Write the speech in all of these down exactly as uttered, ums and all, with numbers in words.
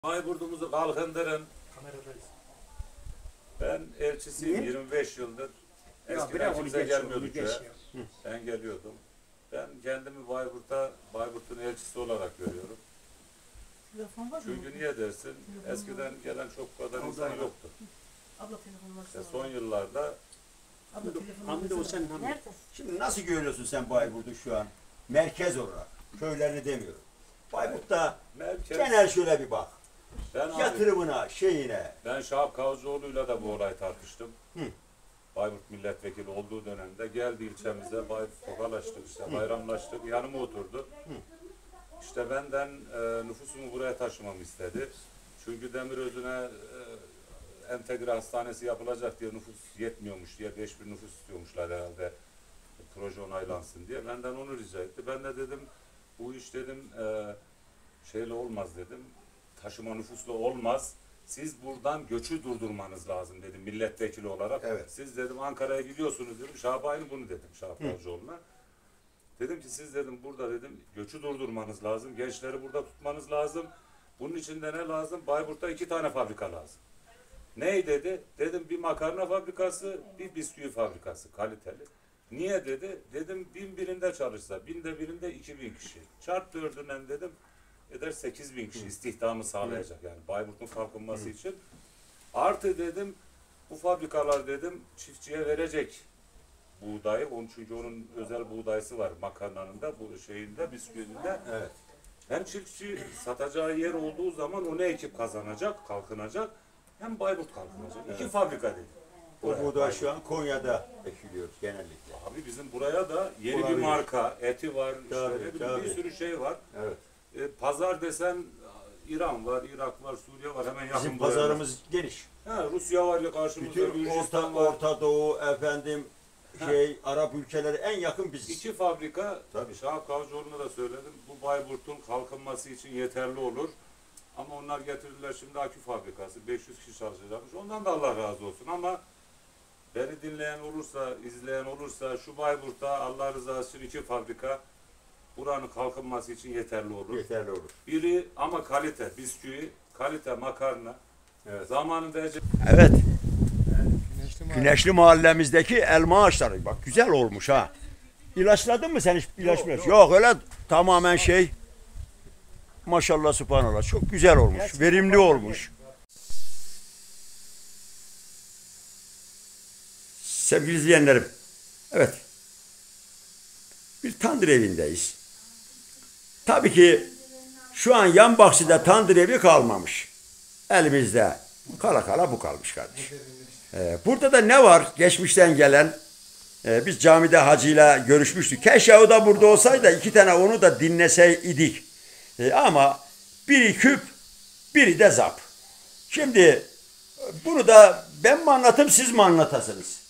Bayburt'umuzu kalkındırın. Kameradayız. Ben elçisiyim. Niye? yirmi beş yıldır. Ya Eskiden bırak onu kimse geç, gelmiyordu onu köye. geç ya. Ben geliyordum. Ben kendimi Bayburt'ta, Bayburt'un elçisi olarak görüyorum. Telefon var mı? Çünkü niye dersin? Eskiden gelen çok kadar insan yoktu. Abla telefon varsa. İşte son yıllarda Abla telefon Hamdi o sen Hamdi. Nerede? Şimdi nasıl görüyorsun sen Bayburt'u şu an? Merkez olarak. Köylerini demiyorum. Bayburt'ta merkez, genel şöyle bir bak. ben, abi, Yatırımına, şeyine. ben Şahap Kavcıoğlu'yla da bu olayı tartıştım. Hı. Bayburt milletvekili olduğu dönemde geldi ilçemize, Bayburt tokalaştık işte, bayramlaştık, yanıma oturdu. Hı. İşte benden e, nüfusumu buraya taşımamı istedi. Çünkü Demirözü'ne e, entegre hastanesi yapılacak diye nüfus yetmiyormuş diye beş bin nüfus istiyormuşlar herhalde. Proje onaylansın diye. Benden onu rica etti. Ben de dedim bu iş dedim e, şeyle olmaz dedim. Taşıma nüfusla olmaz. Siz buradan göçü durdurmanız lazım dedim milletvekili olarak. Evet. Siz dedim Ankara'ya gidiyorsunuz dedim. Şahap aynı bunu dedim Şahap Kavcıoğlu'na. Dedim ki siz dedim burada dedim göçü durdurmanız lazım. Gençleri burada tutmanız lazım. Bunun için de ne lazım? Bayburt'ta iki tane fabrika lazım. Ney dedi? Dedim bir makarna fabrikası, bir bisküvi fabrikası kaliteli. Niye dedi? Dedim bin birinde çalışsa, binde birinde iki bin kişi. Çarp dördünden dedim eder sekiz bin kişi istihdamı sağlayacak yani Bayburt'un kalkınması için. Artı dedim bu fabrikalar dedim çiftçiye verecek buğdayı. Onun çünkü onun özel buğdayısı var makarnanın da bu şeyinde bisküvinde. Evet. Hem çiftçi satacağı yer olduğu zaman onu ekip kazanacak, kalkınacak. Hem Bayburt kalkınacak. İki fabrika dedi. O Buraya, buğday Bayburt. şu an Konya'da ekiliyor genellikle. Abi bizim buraya da yeni Olabilir. bir marka, eti var, Tabii, işte ne bileyim, tabii. bir sürü şey var. Evet. E, pazar desen İran var, Irak var, Suriye var hemen yakın. Bizim buraya. pazarımız geniş. Ha, Rusya var ya karşımızda, Bütün Gürcistan Orta, var. Orta Doğu, efendim, şey, Arap ülkeleri en yakın biziz. İki fabrika, Tabii. Şahap Kavcıoğlu'na da söyledim, bu Bayburt'un kalkınması için yeterli olur. Ama onlar getirdiler şimdi akü fabrikası, beş yüz kişi çalışacakmış. Ondan da Allah razı olsun ama beni dinleyen olursa, izleyen olursa şu Bayburt'ta Allah rızası için iki fabrika buranın kalkınması için yeterli olur. Yeterli olur. Biri ama kalite, bisküvi, kalite makarna. Evet. Zamanında Evet. Güneşli mahallemizdeki elma ağaçları. Bak güzel olmuş ha. İlaçladın mı sen hiç ilaç mı? Yok, yok öyle tamamen şey. Maşallah subhanallah çok güzel olmuş. Verimli olmuş. Sevgili izleyenlerim. Evet. Bir tandır evindeyiz. Tabii ki şu an yan bahçede tandır evi kalmamış. Elimizde kala kala bu kalmış kardeş. Ee, burada da ne var geçmişten gelen? Ee, biz camide hacıyla görüşmüştük. Keşke o da burada olsaydı iki tane onu da dinleseydik. Ee, ama biri küp, biri de zap. Şimdi bunu da ben mi anlatayım siz mi anlatasınız?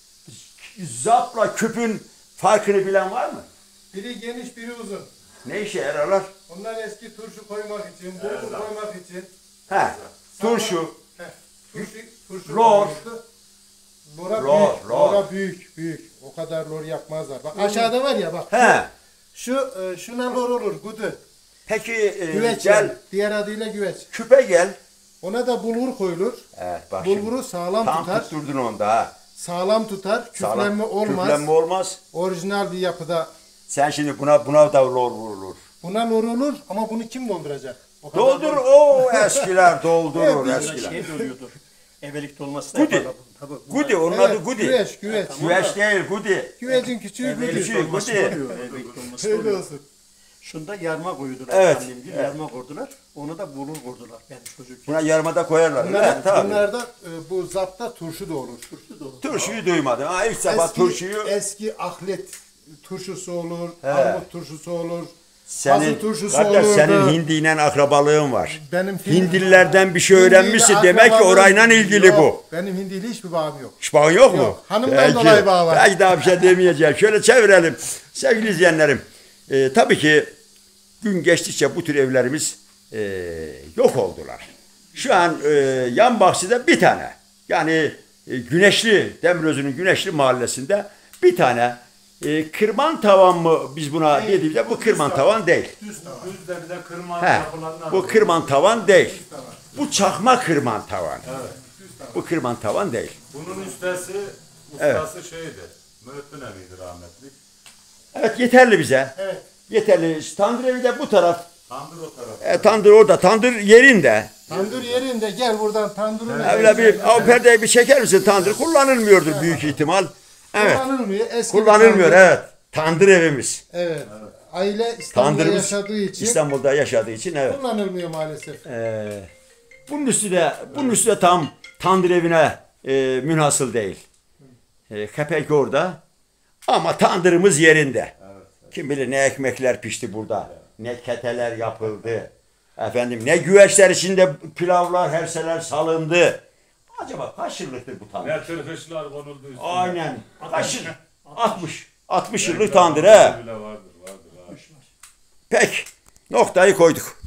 Zapla küpün farkını bilen var mı? Biri geniş, biri uzun. Ne işe yararlar? Onlar eski turşu koymak için, bulgur koymak için. He, turşu, Heh, turşu, turşu Lor. koymuştu. Lora Lor, büyük, lor. lora büyük, büyük. O kadar lor yapmazlar. Bak aşağıda var ya bak. he. Şu, e, şuna lor olur, gudu. Peki e, Güveç gel yani. Diğer adıyla güveç. küpe gel. Ona da bulgur koyulur. Evet, bak şimdi. Bulguru sağlam Tam tutar. tutturdun onda ha. Sağlam tutar. Küflenme olmaz. Küflenme olmaz. Orijinal bir yapıda. Sen şimdi buna buna da lor vurulur. Buna lor olur ama bunu kim dolduracak? O kadar Doldur lor- o eskiler doldurur Evet, eskiler. Şey de oluyordur. Evelikte olması Gudi. yaparlar. Tabii. Gudi onun Evet, adı Gudi. güveç, güveç. Güveç değil Gudi. Güvecin küçüğü Evelik güdü. Küçüğü, olması Gudi. oluyor. Evelikte olması Öyle oluyor. olsun. Şunda yarma koydular. Evet. Annem gibi yarma koydular. Onu da bulur koydular. Ben çocuk. Buna yarmada koyarlar. Bunlar, Evet, tabii. bunlarda e, bu zapta turşu da olur. Turşu da olur. Turşuyu duymadım. Ha, ilk sabah Eski, turşuyu eski ahlet turşusu olur, He. armut turşusu olur. senin, Hazır turşusu kardeş, olurdu. senin hindiyle akrabalığın var. Benim Hindi- Hindililerden bir şey Hindiyle öğrenmişsin. Demek ki akrabalığım orayla ilgili yok. bu. Benim hindiyle hiçbir bağım yok. Hiç bağın yok mu? Yok, hanımdan dolayı bağ var. Belki daha bir şey demeyeceğim. Şöyle çevirelim. Sevgili izleyenlerim. e, tabii ki gün geçtikçe bu tür evlerimiz e, yok oldular. Şu an e, yan bahçede bir tane. Yani e, Güneşli, Demirözü'nün Güneşli mahallesinde bir tane e, kırman tavan mı biz buna dediğimizde bu kırman tavan değil. düz de bir de kırma He, yapılanlar bu kırman tavan değil. Bu çakma kırman tavan. Evet. Bu kırman tavan değil. Bunun ustası, Evet. ustası şeydi. Mühittin Evi'ydi rahmetli. Evet yeterli bize. Evet. Yeterli. Tandır evi de bu taraf. Tandır o tarafta. E, tandır orada. Tandır yerinde. Tandır yerinde gel buradan tandırını. Öyle bir o perdeyi bir çeker misin? Tandır kullanılmıyordur büyük ihtimal. Evet. Kullanılmıyor. Eski bir Kullanılmıyor tandır. evet. Tandır evimiz. Evet. Aile İstanbul'da Tandırımız yaşadığı için İstanbul'da yaşadığı için evet. kullanılmıyor maalesef. Ee, bunun üstü de bunun üstü de tam tandır evine e, münhasıl değil. E, kepek orada ama tandırımız yerinde. Kim bilir ne ekmekler pişti burada. Ne keteler yapıldı. Efendim ne güveçler içinde pilavlar, herseler salındı. Acaba kaç yıllıktır bu tandır? Ne tür hışlar konuldu üstüne. Aynen. Kaç yıl? altmış. altmış yıllık Belki tandır altmış he. bile vardır, vardır, vardır. Peki. Noktayı koyduk.